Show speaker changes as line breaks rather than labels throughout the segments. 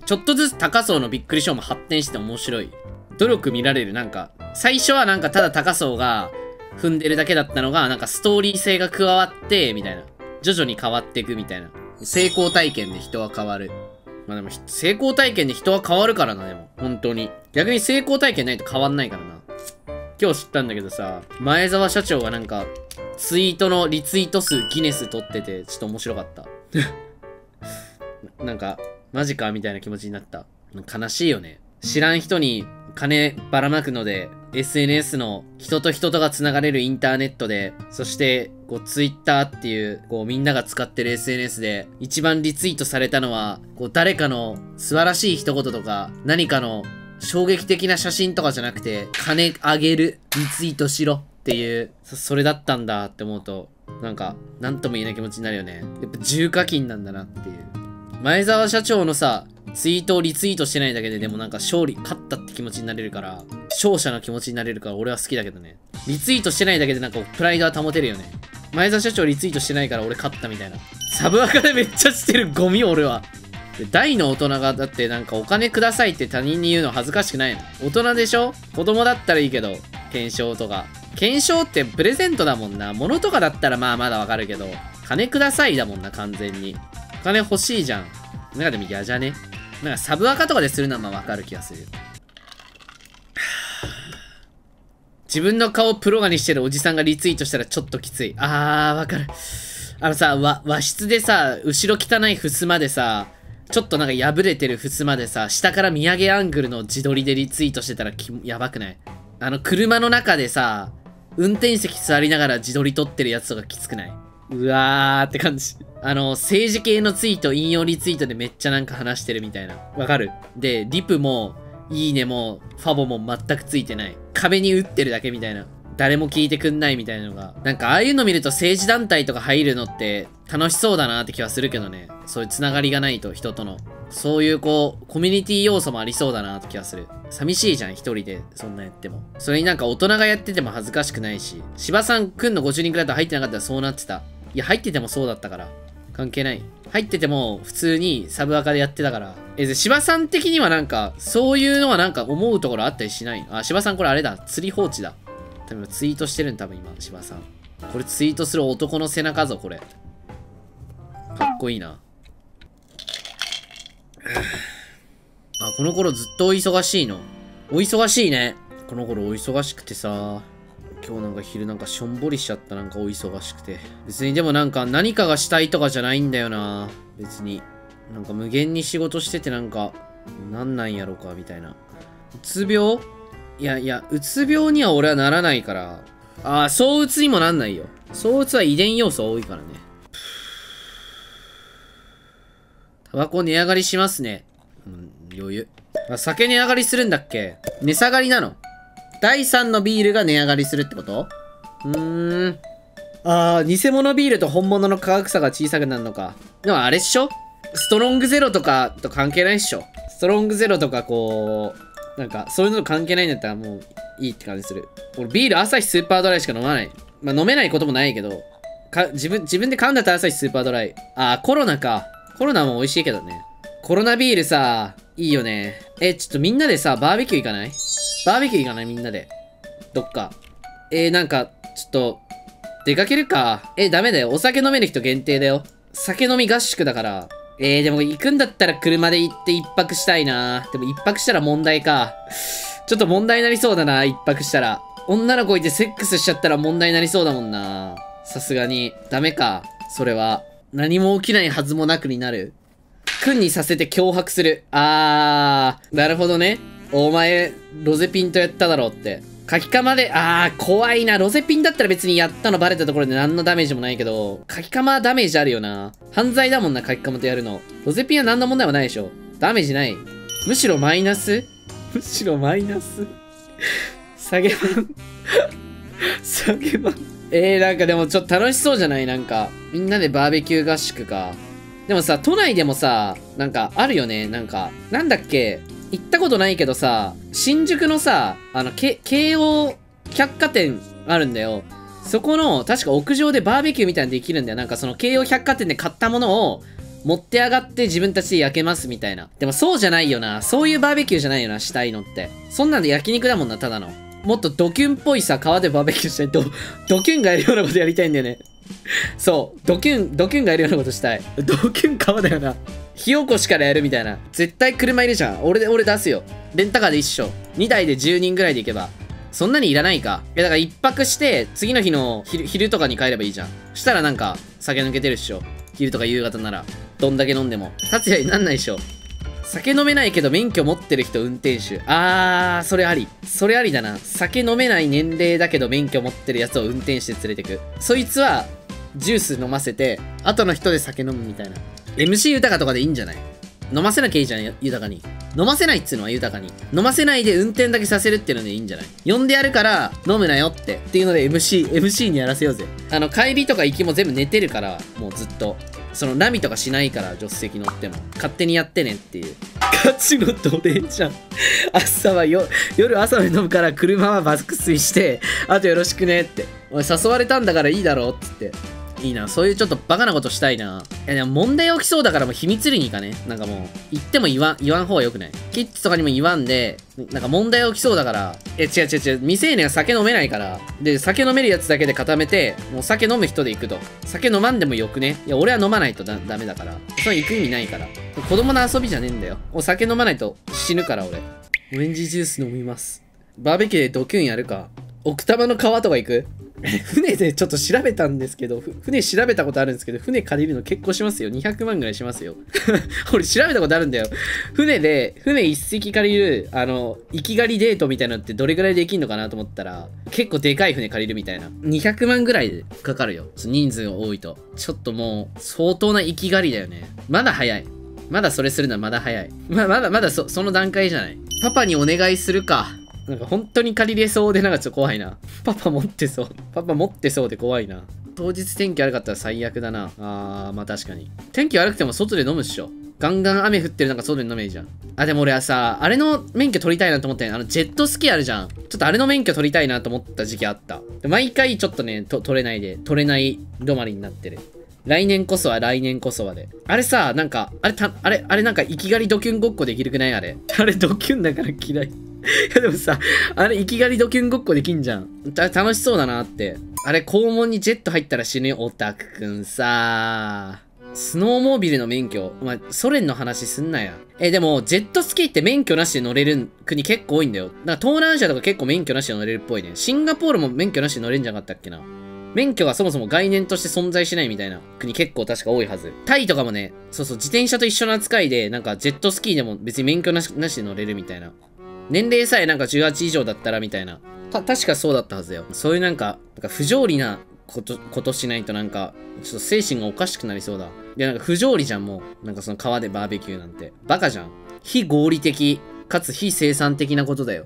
ちょっとずつ高層のびっくりショーも発展して面白い。努力見られる。なんか、最初はなんかただ高層が踏んでるだけだったのが、なんかストーリー性が加わって、みたいな。徐々に変わっていくみたいな。成功体験で人は変わる。まあでも、成功体験で人は変わるからな、でも。本当に。逆に成功体験ないと変わんないからな。今日知ったんだけどさ、前澤社長がなんか、ツイートのリツイート数ギネス取ってて、ちょっと面白かった。なんか、マジかみたいな気持ちになった。悲しいよね。知らん人に金ばらまくので、SNS の人と人とが繋がれるインターネットで、そして、こう、Twitter っていう、こう、みんなが使ってる SNS で、一番リツイートされたのは、こう、誰かの素晴らしい一言とか、何かの衝撃的な写真とかじゃなくて、金あげる、リツイートしろっていう、それだったんだって思うと、なんか、なんとも言えない気持ちになるよね。やっぱ重課金なんだなっていう。前澤社長のさ、ツイートをリツイートしてないだけででもなんか勝ったって気持ちになれるから、勝者の気持ちになれるから俺は好きだけどね。リツイートしてないだけでなんかプライドは保てるよね。前澤社長リツイートしてないから俺勝ったみたいな。サブアカでめっちゃしてるゴミ俺は。で大の大人がだってなんかお金くださいって他人に言うの恥ずかしくないの？大人でしょ？子供だったらいいけど、懸賞とか。懸賞ってプレゼントだもんな。物とかだったらまあまだわかるけど、金くださいだもんな完全に。お金欲しいじゃん。なんかでも嫌じゃね？なんかサブアカとかでするのはまあわかる気がする。自分の顔をプロ画にしてるおじさんがリツイートしたらちょっときつい。わかる。和室でさ、後ろ汚い襖でさ、ちょっとなんか破れてる襖でさ、下から見上げアングルの自撮りでリツイートしてたらやばくない？車の中でさ、運転席座りながら自撮り撮ってるやつとかきつくない？うわーって感じ。政治系のツイート、引用リツイートでめっちゃなんか話してるみたいな。わかる？で、リプも、いいねも、ファボも全くついてない。壁に打ってるだけみたいな。誰も聞いてくんないみたいなのが。なんかああいうの見ると政治団体とか入るのって楽しそうだなって気はするけどね。そういうつながりがないと人との。そういうこう、コミュニティ要素もありそうだなって気がする。寂しいじゃん、一人でそんなやっても。それになんか大人がやってても恥ずかしくないし。芝さんくんの50人くらいだと入ってなかったらそうなってた。いや、入っててもそうだったから。関係ない。入ってても普通にサブアカでやってたから。芝さん的にはなんか、そういうのはなんか思うところあったりしないの？芝さんこれあれだ。釣り放置だ。多分ツイートしてるん多分今、芝さん。これツイートする男の背中ぞ、これ。かっこいいな。この頃ずっとお忙しいの。お忙しいね。この頃お忙しくてさ。今日なんか昼なんかしょんぼりしちゃった。なんかお忙しくて。別にでもなんか何かがしたいとかじゃないんだよな。別に。なんか無限に仕事しててなんか、なんなんやろか、みたいな。うつ病？いや、うつ病には俺はならないから。躁うつにもなんないよ。躁うつは遺伝要素多いからね。タバコ値上がりしますね。余裕。酒値上がりするんだっけ？値下がりなの？第3のビールが値上がりするってこと？偽物ビールと本物の価格差が小さくなるのか。でもあれっしょ？ストロングゼロとかと関係ないっしょ？ストロングゼロとかこう、なんかそういうのと関係ないんだったらもういいって感じする。俺ビール朝日スーパードライしか飲まない。まあ飲めないこともないけど、自分で買うんだったら朝日スーパードライ。コロナか。コロナも美味しいけどね。コロナビールさ、いいよね。ちょっとみんなでさ、バーベキュー行かない？バーベキュー行かないみんなで。どっか。なんか、ちょっと、出かけるか。ダメだよ。お酒飲める人限定だよ。酒飲み合宿だから。でも行くんだったら車で行って一泊したいな。でも一泊したら問題か。ちょっと問題になりそうだな、一泊したら。女の子いてセックスしちゃったら問題になりそうだもんな。さすがに。ダメか。それは。何も起きないはずもなくになる。君にさせて脅迫する。なるほどね。お前、ロゼピンとやっただろうって。書きかまで、怖いな。ロゼピンだったら別にやったのバレたところで何のダメージもないけど、書きかまはダメージあるよな。犯罪だもんな、書きかまとやるの。ロゼピンは何の問題もないでしょ。ダメージない。むしろマイナス下げ版下げ版なんかでもちょっと楽しそうじゃない？なんか、みんなでバーベキュー合宿か。でもさ、都内でもさ、なんかあるよね。なんか、なんだっけ？行ったことないけどさ、新宿のさ、京王百貨店あるんだよ。そこの、確か屋上でバーベキューみたいなのできるんだよ。なんかその京王百貨店で買ったものを持って上がって自分たちで焼けますみたいな。でもそうじゃないよな。そういうバーベキューじゃないよな、したいのって。そんなんで焼肉だもんな、ただの。もっとドキュンっぽいさ、川でバーベキューしたい。ドキュンがやるようなことやりたいんだよね。そう。ドキュンがやるようなことしたい。ドキュン川だよな。火起こしからやるみたいな。絶対車いるじゃん。俺出すよ。レンタカーで一緒。2台で10人ぐらいで行けば。そんなにいらないか。だから一泊して、次の日の昼とかに帰ればいいじゃん。したらなんか、酒抜けてるっしょ。昼とか夕方なら。どんだけ飲んでも。達也になんないっしょ。酒飲めないけど免許持ってる人運転手。それあり。それありだな。酒飲めない年齢だけど免許持ってるやつを運転して連れてく。そいつは、ジュース飲ませて、後の人で酒飲むみたいな。MC 豊とかでいいんじゃない？飲ませなきゃいいじゃん、豊かに。飲ませないっつうのは豊かに。飲ませないで運転だけさせるっていうのでいいんじゃない？呼んでやるから、飲むなよっていうので MC にやらせようぜ。帰りとか行きも全部寝てるから、もうずっと。ナミとかしないから、助手席乗っても。勝手にやってねっていう。ガチの奴隷じゃん。夜朝まで飲むから車は爆睡して、あとよろしくねって。おい、誘われたんだからいいだろっつって。いいな。そういうちょっとバカなことしたいな。でも問題起きそうだからもう秘密裏に行かね。なんかもう、言っても言わん方がよくない？キッズとかにも言わんで、なんか問題起きそうだから、違う。未成年は酒飲めないから。で、酒飲めるやつだけで固めて、もう酒飲む人で行くと。酒飲まんでもよくね。いや、俺は飲まないとダメだから。それ行く意味ないから。子供の遊びじゃねえんだよ。お酒飲まないと死ぬから俺。オレンジジュース飲みます。バーベキューでドキュンやるか。奥多摩の川とか行く？船でちょっと調べたんですけど、船調べたことあるんですけど、船借りるの結構しますよ。200万ぐらいしますよ。俺調べたことあるんだよ。船一隻借りる、行き狩りデートみたいなのってどれぐらいできんのかなと思ったら、結構でかい船借りるみたいな。200万ぐらいでかかるよ。人数が多いと。ちょっともう、相当な行き狩りだよね。まだ早い。まだそれするのはまだ早い。まだその段階じゃない。パパにお願いするか。なんか本当に借りれそうでなんかちょっと怖いな。パパ持ってそうで怖いな。当日天気悪かったら最悪だな。まあ確かに。天気悪くても外で飲むっしょ。ガンガン雨降ってるなんか外で飲めいいじゃん。でも俺はさ、あれの免許取りたいなと思って、ジェットスキーあるじゃん。ちょっとあれの免許取りたいなと思った時期あった。で毎回ちょっとね、取れない止まりになってる。来年こそはで。あれさ、なんか、あれなんか、生き狩りドキュンごっこできるくないあれドキュンだから嫌い。いやでもさ、あれ生き狩りドキュンごっこできんじゃん。楽しそうだなって。あれ肛門にジェット入ったら死ぬよ、オタクくんさ。スノーモービルの免許。お前、ソ連の話すんなや。でも、ジェットスキーって免許なしで乗れる国結構多いんだよ。だから東南アジアとか結構免許なしで乗れるっぽいね。シンガポールも免許なしで乗れるんじゃなかったっけな。免許がそもそも概念として存在しないみたいな国結構確か多いはず。タイとかもね、そう、自転車と一緒の扱いで、なんかジェットスキーでも別に免許なしで乗れるみたいな。年齢さえなんか18以上だったらみたいな。確かそうだったはずよ。そういうなんか不条理なことしないとなんか、ちょっと精神がおかしくなりそうだ。いやなんか不条理じゃんもう。なんかその川でバーベキューなんて。バカじゃん。非合理的、かつ非生産的なことだよ。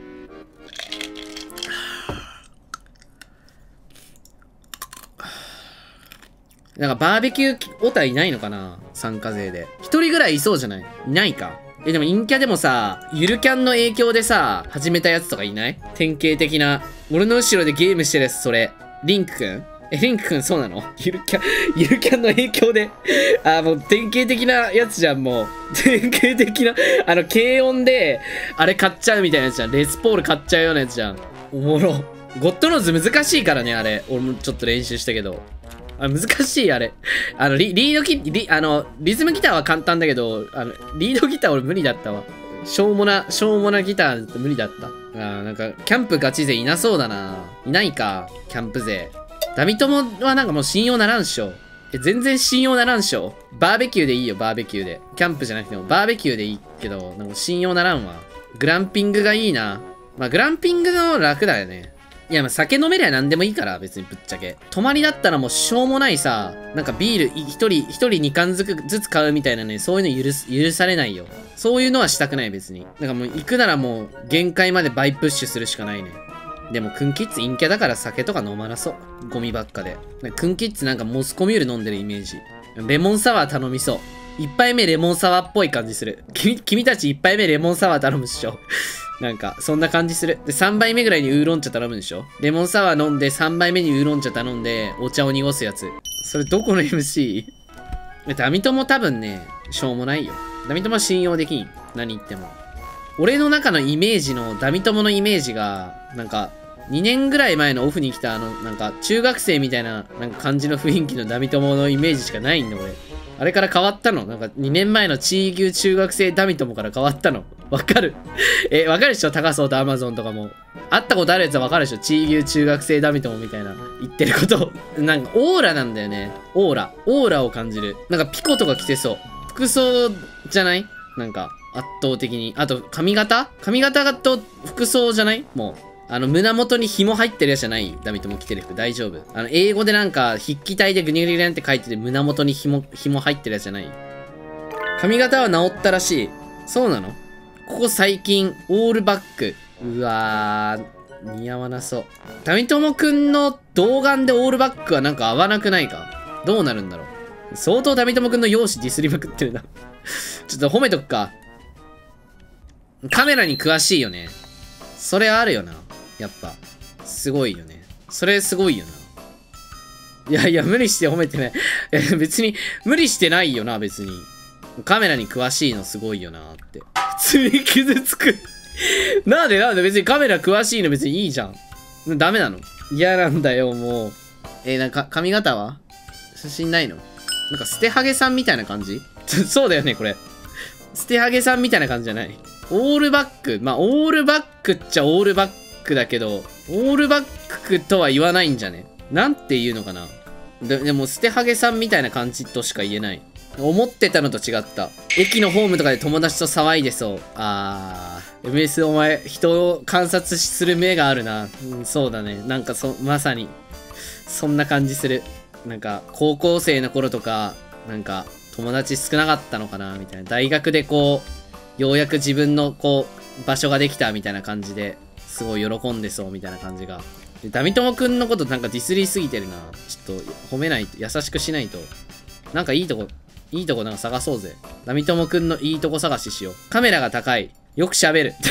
なんかバーベキューオタいないのかな参加勢で。一人ぐらいいそうじゃない？いないか。でも陰キャでもさ、ゆるキャンの影響でさ、始めたやつとかいない？典型的な。俺の後ろでゲームしてるやつ、それ。リンクくん？リンクくんそうなの？ゆるキャンの影響で。もう典型的なやつじゃん、もう。典型的な、軽音で、あれ買っちゃうみたいなやつじゃん。レスポール買っちゃうようなやつじゃん。おもろ。ゴッドノーズ難しいからね、あれ。俺もちょっと練習したけど。難しい、あれ。リズムギターは簡単だけど、リードギター俺無理だったわ。しょうもなギター無理だった。なんか、キャンプガチ勢いなそうだな。いないか、キャンプ勢。ダミトモはなんかもう信用ならんっしょ。全然信用ならんっしょ。バーベキューでいいよ、バーベキューで。キャンプじゃなくても、バーベキューでいいけど、なんか信用ならんわ。グランピングがいいな。まあ、グランピングの楽だよね。いや、まあ、酒飲めりゃ何でもいいから、別にぶっちゃけ。泊まりだったらもうしょうもないさ、なんかビール一人2缶ずつ買うみたいなね、そういうの許されないよ。そういうのはしたくない、別に。なんかもう行くならもう限界までバイプッシュするしかないね。でも、クンキッズ陰キャだから酒とか飲まなそう。ゴミばっかで。クンキッズなんかモスコミュール飲んでるイメージ。レモンサワー頼みそう。1杯目レモンサワーっぽい感じする。君たち1杯目レモンサワー頼むっしょ。なんか、そんな感じする。で、3杯目ぐらいにウーロン茶頼むでしょ。レモンサワー飲んで、3杯目にウーロン茶頼んで、お茶を濁すやつ。それどこの MC？ ダミトも多分ね、しょうもないよ。ダミトも信用できん。何言っても。俺の中のイメージの、ダミトモのイメージが、なんか、2年ぐらい前のオフに来たなんか、中学生みたいな、なんか感じの雰囲気のダミトモのイメージしかないんだ、俺。あれから変わったの？なんか、2年前の地域中学生ダミトモから変わったの？わかる？わかるでしょ？高そうとアマゾンとかも。会ったことあるやつはわかるでしょ？地域中学生ダミトモみたいな言ってること。なんか、オーラなんだよね。オーラ。オーラを感じる。なんか、ピコとか着てそう。服装じゃない？なんか、圧倒的に。あと、髪型と服装じゃない？もう。胸元に紐入ってるやつじゃないダミトモ着てる服大丈夫？英語でなんか、筆記体でグニュグニュグニュって書いてて胸元に紐入ってるやつじゃない？髪型は治ったらしい。そうなの？ここ最近、オールバック。うわー、似合わなそう。ダミトモくんの童顔でオールバックはなんか合わなくないか？どうなるんだろう？相当ダミトモくんの容姿ディスりまくってるな。ちょっと褒めとくか。カメラに詳しいよね。それあるよな。やっぱ。すごいよね。それすごいよな。いやいや、無理して褒めてない。別に、無理してないよな、別に。カメラに詳しいのすごいよなって。普通に傷つく。なんで別にカメラ詳しいの別にいいじゃん。ダメなの？嫌なんだよ、もう。なんか、髪型は写真ないの？なんか、捨てハゲさんみたいな感じ？そうだよね、これ。捨てハゲさんみたいな感じじゃない？オールバック。まあ、オールバックっちゃオールバックだけど、オールバックとは言わないんじゃね？なんて言うのかな？でも、捨てハゲさんみたいな感じとしか言えない。思ってたのと違った。駅のホームとかで友達と騒いでそう。MS お前、人を観察する目があるな。うん、そうだね。なんかまさに、そんな感じする。なんか、高校生の頃とか、なんか、友達少なかったのかなみたいな。大学でこう、ようやく自分のこう、場所ができたみたいな感じで、すごい喜んでそうみたいな感じが。ダミトモくんのことなんかディスりすぎてるな。ちょっと褒めないと、優しくしないと。なんかいいとこなんか探そうぜ。ダミトモくんのいいとこ探ししよう。カメラが高い。よく喋る。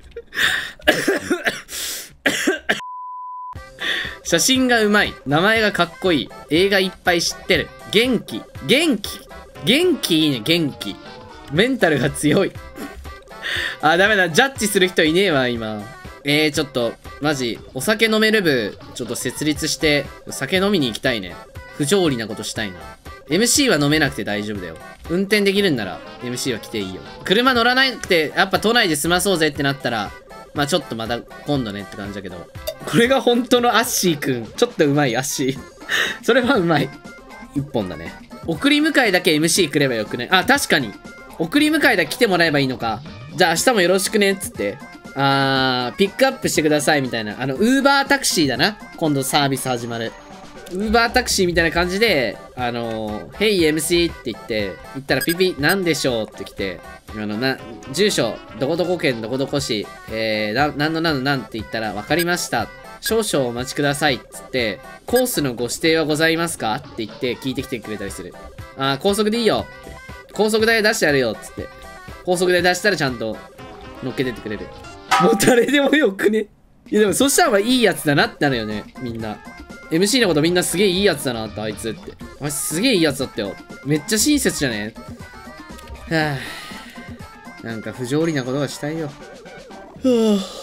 写真がうまい。名前がかっこいい。映画いっぱい知ってる。元気いいね、元気。メンタルが強い。ダメだ。ジャッジする人いねえわ、今。ちょっと、マジ、お酒飲める部、ちょっと設立して、酒飲みに行きたいね。不条理なことしたいな。MC は飲めなくて大丈夫だよ。運転できるんなら MC は来ていいよ。車乗らなくて、やっぱ都内で済まそうぜってなったら、まあちょっとまた今度ねって感じだけど。これが本当のアッシーくん。ちょっとうまい、アッシー。それはうまい。一本だね。送り迎えだけ MC くればよくね。確かに。送り迎えだけ来てもらえばいいのか。じゃあ明日もよろしくねっつって。ピックアップしてくださいみたいな。ウーバータクシーだな。今度サービス始まる。ウーバータクシーみたいな感じで、Hey MC って言って、言ったらピピ、なんでしょうって来て、住所、どこどこ県どこどこ市、なんって言ったら、わかりました。少々お待ちくださいっつって、コースのご指定はございますかって言って聞いてきてくれたりする。高速でいいよ。高速代出してやるよっつって。高速代出したらちゃんと乗っけてってくれる。もう誰でもよくね。いやでもそしたらいいやつだなってなるよね、みんな。MC のことみんなすげえいいやつだなって、あいつって。あいつすげえいいやつだったよ。めっちゃ親切じゃね？はぁ。なんか不条理なことがしたいよ。はぁ。